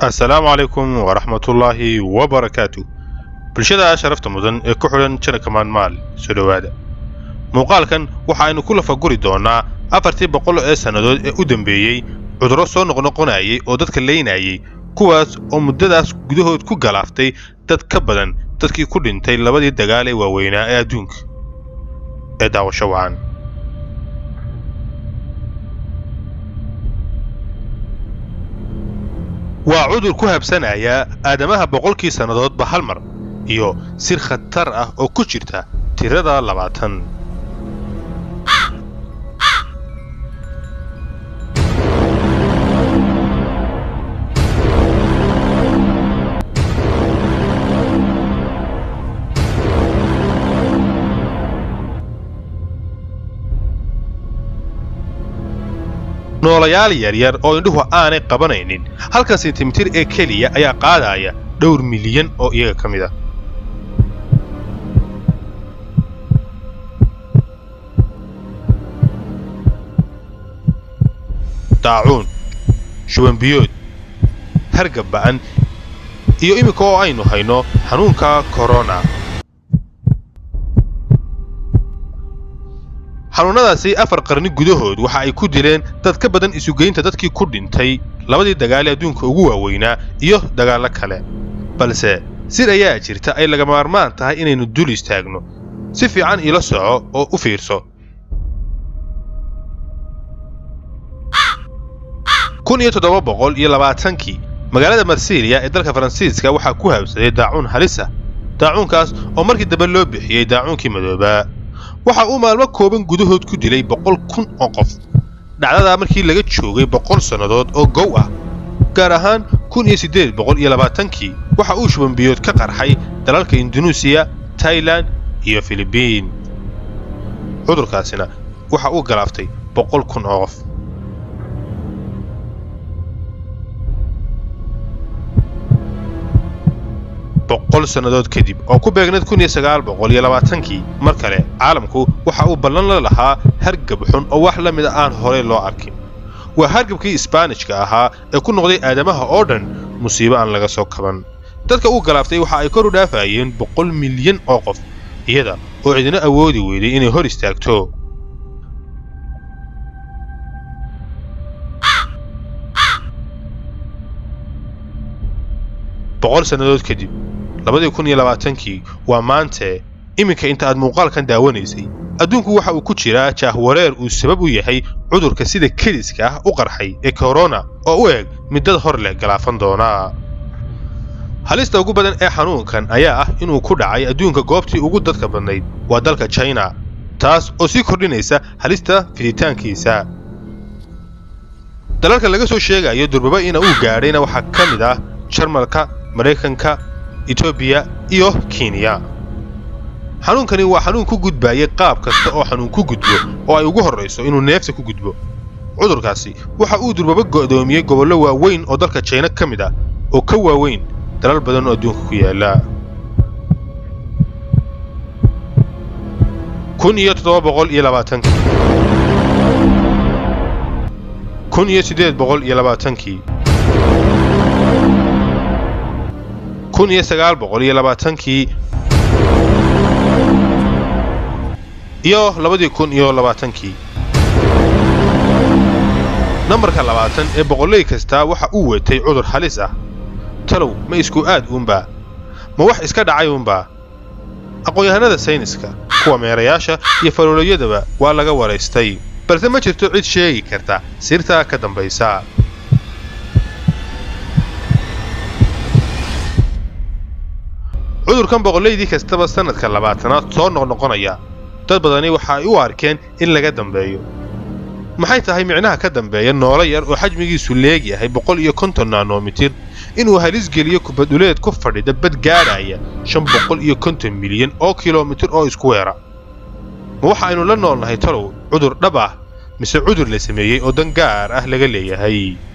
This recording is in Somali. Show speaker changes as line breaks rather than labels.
السلام عليكم ورحمة الله وبركاته. bulshada sharafta mudan ee ku xiran channel Kamaan Maal soo dhawaada. Muuqaalkan waxa aynu ku lafa guri doonaa 400 ee sanadood ee u dambeeyay cudurro soo noqnoqonayay oo dadka leeynayay kuwaas oo muddadaas gudahood ku galaaftay dad ka badan dadkii ku dhintay labadii dagaal ee waaweynaa ee adduunka ee daawasho wacan. waa cudur ku habsanaya aadamaha boqolkii sanadoodba hal mar iyo sir khatar ah oo ku jirta tirada 20. noolayaal yaryar oo indhuhu aanay qabanaynin halka sentimitir ee keliya ayaa qaadaya dhowr milyan oo iyaga ka mid ah. daacuun, shuban biyood, hargab ba'an iyo imika oo aynu hayno xanuunka corona. xanuunadaasi 4 qarni gudahood waxa ay ku dileen dad ka badan isugeynta dadkii ku dhintay labadii dagaal ee adduunka ugu waaweynaa iyo dagaalo kale. balse sir ayaa jirta ay laga maarmaan tahay inaynu dul istaagno. si fiican ila soco oo u fiirso. 1720kii magaalada Marsilia ee dalka Faransiiska waxaa ku habsaday daacuun halis ah. daacuunkaas oo markii dambe loo bixiyay daacuunkii madoobaa. waxa uu maalmo kooban gudahood ku dilay 100,000 oo qof. dhacdada markii laga joogay 100 sanadood oo gow ah. gaar ahaan 1820kii waxa uu shuban biyood ka qarxay dalalka Indonesia, Thailand iyo Philippines. cudurkaasina waxa uu galaaftay 100,000 oo qof. boqol sanadood kadib oo ku beegneed 1920kii mar kale caalamku waxa uu ballan la lahaa hargab xun oo wax la mid ah aan hore loo arkin. waa hargabkii Isbaanishka ahaa ee ku noqday aadamaha oo dhan musiibo aan laga soo kaban. dadka uu galaaftay waxa ay kor u dhaafayeen 100 milyan oo qof iyada oo cidina awoodi weyday inay hor istaagto. boqol sanadood kadib 2020kii waa maanta iminka inta aad muuqaalkan daawanaysay adduunku waxa uu ku jiraa jaahwareer uu sabab u yahay cudurka sida kediska ah u qarxay ee corona oo u eg midad hor leh galaafan doona. halista ugu badan ee xanuunkan ayaa ah inuu ku dhacay adduunka goobtii ugu dadka badnayd waa dalka China, taas oo sii kordhinaysa halista fiditaankiisa. dalalka laga soo sheegayo durbaba in uu gaadhayna waxa ka mid ah Jarmalka, Mareykanka, Ethiopia iyo Kenya. xanuunkani waa xanuun ku gudbaya qaab kasta oo xanuun ku gudbo oo ay ugu horeyso inuu neefta ku gudbo. cudurkaasi waxa uu durbaba go'doomiyay gobollo waaweyn oo dalka China ka mid ah oo ka waaweyn dalal badan oo adduunka ku yaala. 1820kii 1920kii iyo 2020kii. nambarka 20 ee boqolay kasta waxa uu watay cudur halis ah. talow ma isku aad uunba ma wax iska dhacay uunba. aqoonyahanada sayniska kuwa meerayaasha iyo farooliyadaba waa laga wareystay balse ma jirto cid sheegi karta sirta ka dambaysa. cudurkan boqoleydii kastaba sanadka 20aad soo noqnoqonaya. dad badani waxa ay u arkeen in laga dambeeyo. maxay tahay micnaha ka dambeeya noole yar oo xajmigiisu leeyahay 150 nanomitir inuu halis geliyo kubaduleed ku fadhida bad gaaraya 550 milyan oo kiiloomitir oo isku weera. ma waxa aynu la noolnahay talow cudur dhab ah mise cudur la sameeyay oo dan gaar ah laga leeyahay?